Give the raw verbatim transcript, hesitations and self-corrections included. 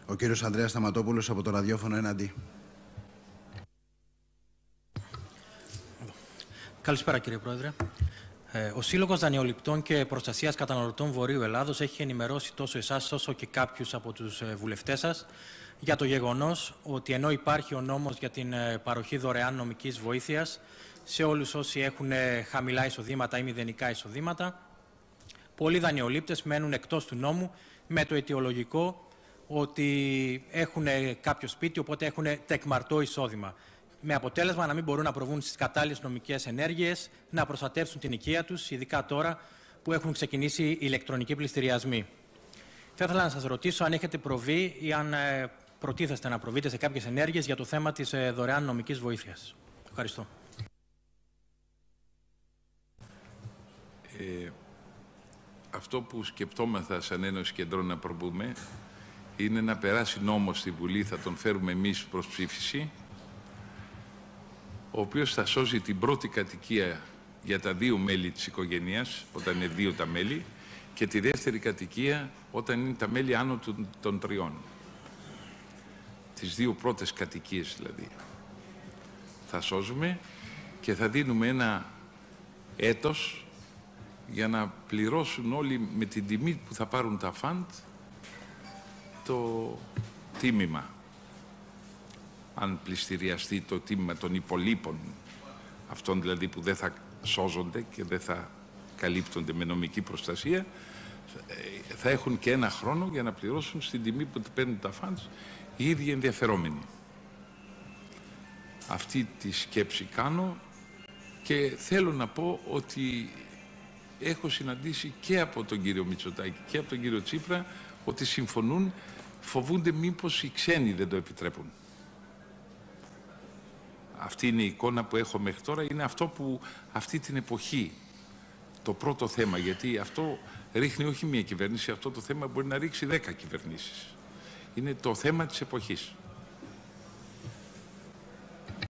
Ο κύριος Ανδρέας Σταματόπουλος από το ραδιόφωνο Εναντί. Καλησπέρα κύριε Πρόεδρε. Ο Σύλλογος Δανειοληπτών και Προστασίας Καταναλωτών Βορείου Ελλάδος έχει ενημερώσει τόσο εσάς όσο και κάποιους από τους βουλευτές σας για το γεγονός ότι ενώ υπάρχει ο νόμος για την παροχή δωρεάν νομικής βοήθειας σε όλους όσοι έχουν χαμηλά εισοδήματα ή μηδενικά εισοδήματα, πολλοί δανειολήπτες μένουν εκτός του νόμου με το αιτιολογικό ότι έχουν κάποιο σπίτι, οπότε έχουν τεκμαρτό εισόδημα. Με αποτέλεσμα να μην μπορούν να προβούν στις κατάλληλες νομικές ενέργειες, να προστατεύσουν την οικία τους, ειδικά τώρα που έχουν ξεκινήσει ηλεκτρονικοί πληστηριασμοί. Θα ήθελα να σας ρωτήσω αν έχετε προβεί ή αν ε, προτίθεστε να προβείτε σε κάποιες ενέργειες για το θέμα της ε, δωρεάν νομικής βοήθειας. Ευχαριστώ. Ε, αυτό που σκεπτόμεθα σαν Ένωση Κεντρών να προβούμε είναι να περάσει νόμος στη Βουλή, θα τον φέρουμε εμείς προς ψήφιση, ο οποίος θα σώζει την πρώτη κατοικία για τα δύο μέλη της οικογένειας, όταν είναι δύο τα μέλη, και τη δεύτερη κατοικία όταν είναι τα μέλη άνω των, των τριών. Τις δύο πρώτες κατοικίες δηλαδή. Θα σώζουμε και θα δίνουμε ένα έτος για να πληρώσουν όλοι με την τιμή που θα πάρουν τα φαντ το τίμημα. Αν πληστηριαστεί το τίμημα των υπολείπων, αυτών δηλαδή που δεν θα σώζονται και δεν θα καλύπτονται με νομική προστασία, θα έχουν και ένα χρόνο για να πληρώσουν στην τιμή που παίρνουν τα φαντς οι ίδιοι ενδιαφερόμενοι. Αυτή τη σκέψη κάνω και θέλω να πω ότι έχω συναντήσει και από τον κύριο Μητσοτάκη και από τον κύριο Τσίπρα ότι συμφωνούν, φοβούνται μήπως οι ξένοι δεν το επιτρέπουν. Αυτή είναι η εικόνα που έχω μέχρι τώρα, είναι αυτό που αυτή την εποχή, το πρώτο θέμα, γιατί αυτό ρίχνει όχι μία κυβέρνηση, αυτό το θέμα μπορεί να ρίξει δέκα κυβερνήσεις. Είναι το θέμα της εποχής.